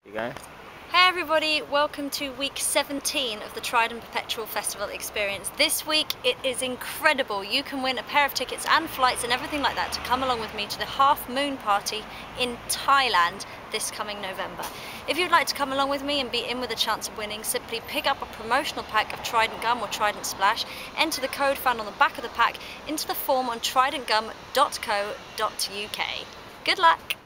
You go. Hey everybody, welcome to week 17 of the Trident Perpetual Festival experience. This week it is incredible. You can win a pair of tickets and flights and everything like that to come along with me to the Half Moon Party in Thailand this coming November. If you'd like to come along with me and be in with a chance of winning, simply pick up a promotional pack of Trident Gum or Trident Splash, enter the code found on the back of the pack into the form on tridentgum.co.uk. Good luck!